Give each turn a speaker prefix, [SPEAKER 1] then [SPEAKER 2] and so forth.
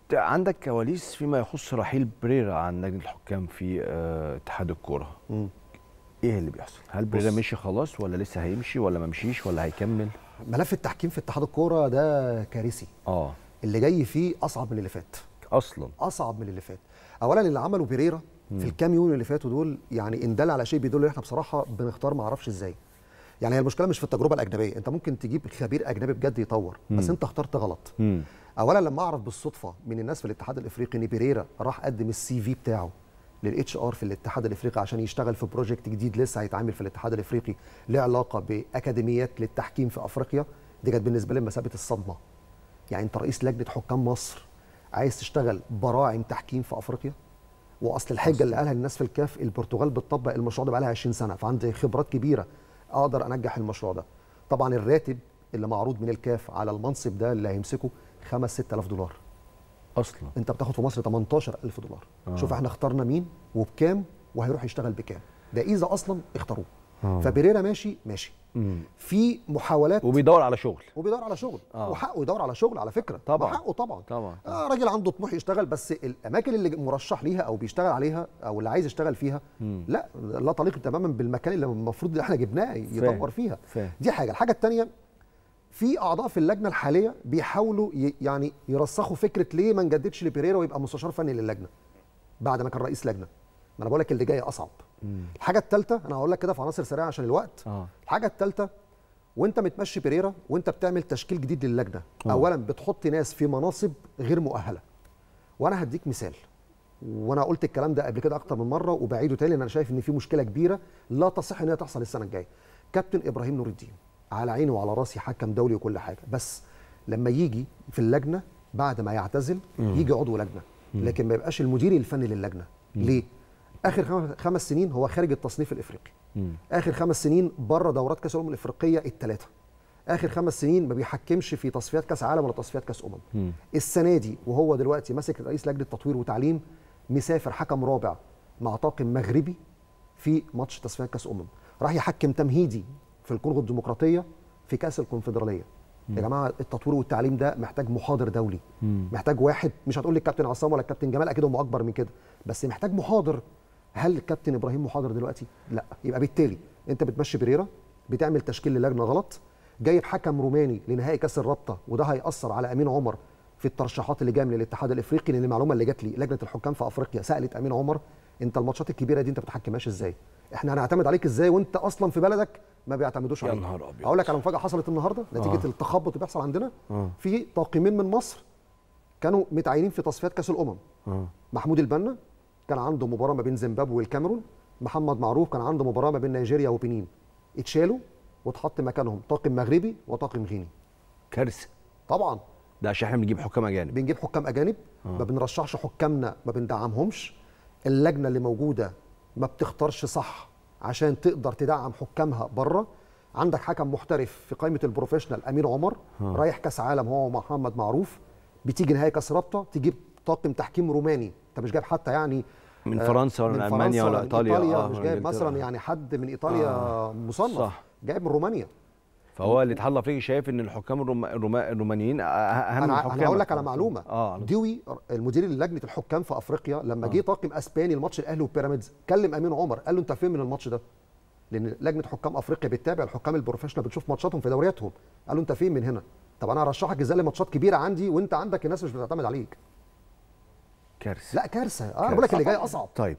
[SPEAKER 1] عندك كواليس فيما يخص رحيل بريرا عن لجنه الحكام في اتحاد الكوره. ايه اللي بيحصل؟ هل بريرا مشي خلاص ولا لسه هيمشي ولا ما مشيش ولا هيكمل؟
[SPEAKER 2] ملف التحكيم في اتحاد الكوره ده كارثي. اللي جاي فيه اصعب من اللي فات. اصعب من اللي فات. اولا اللي عمله بريرا في الكام يوم اللي فاتوا دول يعني ان دل على شيء بيدل ان احنا بصراحه بنختار ما اعرفش ازاي. يعني هي المشكله مش في التجربه الاجنبيه، انت ممكن تجيب خبير اجنبي بجد يطور، بس انت اخترت غلط. اولا لما اعرف بالصدفه من الناس في الاتحاد الافريقي ان بريرا راح قدم السي في بتاعه للاتش ار في الاتحاد الافريقي عشان يشتغل في بروجكت جديد لسه هيتعمل في الاتحاد الافريقي له علاقه باكاديميات للتحكيم في افريقيا، دي كانت بالنسبه لي مثابه الصدمه. يعني انت رئيس لجنه حكام مصر عايز تشتغل براعم تحكيم في افريقيا؟ واصل الحجه اللي قالها الناس في الكاف البرتغال بتطبق المشروع ده بقى لها 20 سنه، فعندي خبرات كبيره اقدر انجح المشروع ده. طبعا الراتب اللي معروض من الكاف على المنصب ده اللي هيمسكه 5-6000 دولار.
[SPEAKER 1] اصلا
[SPEAKER 2] انت بتاخد في مصر 18000 دولار. شوف احنا اخترنا مين وبكام وهيروح يشتغل بكام، ده اذا اصلا اختاروه. فبريرا ماشي في محاولات
[SPEAKER 1] وبيدور على شغل
[SPEAKER 2] وحقه يدور على شغل على فكره.
[SPEAKER 1] طبعا
[SPEAKER 2] وحقه طبعا راجل عنده طموح يشتغل، بس الاماكن اللي مرشح ليها او بيشتغل عليها او اللي عايز يشتغل فيها لا تليق تماما بالمكان اللي المفروض احنا جبناه يدور فيها. دي حاجه. الحاجه الثانيه، في اعضاء في اللجنه الحاليه بيحاولوا يعني يرسخوا فكره ليه ما نجددش لبيريرا ويبقى مستشار فني للجنه بعد ما كان رئيس لجنه. ما انا بقول لك اللي جاي اصعب. الحاجه الثالثه انا هقول لك كده في عناصر سريعه عشان الوقت. الحاجه الثالثه، وانت متمشي بيريرا وانت بتعمل تشكيل جديد للجنه، اولا بتحط ناس في مناصب غير مؤهله. وانا هديك مثال، وانا قلت الكلام ده قبل كده اكتر من مره وبعيده تاني لان انا شايف ان في مشكله كبيره لا تصح ان هي تحصل السنه الجايه. كابتن ابراهيم نور الدين على عيني وعلى راسي، حكم دولي وكل حاجه، بس لما يجي في اللجنه بعد ما يعتزل يجي عضو لجنه، لكن ما يبقاش المدير الفني للجنه. ليه؟ اخر 5 سنين هو خارج التصنيف الافريقي. اخر 5 سنين بره دورات كاس الامم الافريقيه الثلاثه. اخر 5 سنين ما بيحكمش في تصفيات كاس عالم ولا تصفيات كاس السنه دي وهو دلوقتي ماسك رئيس لجنه تطوير وتعليم، مسافر حكم رابع مع طاقم مغربي في ماتش تصفيات كاس راح يحكم تمهيدي في الكونغو الديمقراطيه في كاس الكونفدراليه. يا جماعه التطوير والتعليم ده محتاج محاضر دولي، محتاج واحد، مش هتقول لي الكابتن عصام ولا الكابتن جمال، اكيد هم اكبر من كده، بس محتاج محاضر. هل الكابتن ابراهيم محاضر دلوقتي؟ لا. يبقى بالتالي انت بتمشي بريرا، بتعمل تشكيل للجنه غلط، جايب حكم روماني لنهائي كاس الرابطه، وده هياثر على امين عمر في الترشيحات اللي جايه من الاتحاد الافريقي، لان المعلومه اللي جات لي لجنه الحكام في افريقيا سالت امين عمر انت الماتشات الكبيره دي انت بتحكمهاش ازاي؟ احنا هنعتمد عليك ازاي وانت اصلا في بلدك ما بيعتمدوش عليك؟
[SPEAKER 1] يا نهار ابيض.
[SPEAKER 2] اقول لك على مفاجاه حصلت النهارده نتيجه التخبط اللي بيحصل عندنا. في طاقمين من مصر كانوا متعينين في تصفيات كاس الامم. محمود البنا كان عنده مباراه ما بين زيمبابوي والكاميرون، محمد معروف كان عنده مباراه ما بين نيجيريا وبنين، اتشالوا واتحط مكانهم طاقم مغربي وطاقم غيني.
[SPEAKER 1] كارثه
[SPEAKER 2] طبعا.
[SPEAKER 1] ده عشان احنا بنجيب حكام اجانب.
[SPEAKER 2] بنجيب حكام اجانب، ما بنرشحش حكامنا، ما بندعمهمش. اللجنه اللي موجوده ما بتختارش صح عشان تقدر تدعم حكامها بره. عندك حكم محترف في قائمه البروفيشنال امين عمر رايح كاس عالم هو ومحمد معروف، بتيجي نهائي كاس رابطه تجيب طاقم تحكيم روماني، انت مش جايب حتى يعني
[SPEAKER 1] من فرنسا ولا من المانيا ولا ايطاليا.
[SPEAKER 2] مش جايب مثلا يعني حد من ايطاليا مصنف، صح. جايب من رومانيا.
[SPEAKER 1] فهو الاتحاد الافريقي شايف ان الحكام الرومانيين اهم من الحكام.
[SPEAKER 2] انا هقول لك على معلومه. ديوي المدير لجنه الحكام في افريقيا لما جه طاقم اسباني الماتش الاهلي وبيراميدز كلم امين عمر قال له انت فين من الماتش ده؟ لان لجنه حكام افريقيا بتتابع الحكام البروفيشنال، بتشوف ماتشاتهم في دورياتهم. قال له انت فين من هنا؟ طب انا هرشحك ازاي لماتشات كبيره عندي وانت عندك الناس مش بتعتمد عليك.
[SPEAKER 1] كارثه.
[SPEAKER 2] لا كارثه. انا بقول لك اللي جاي اصعب.
[SPEAKER 1] طيب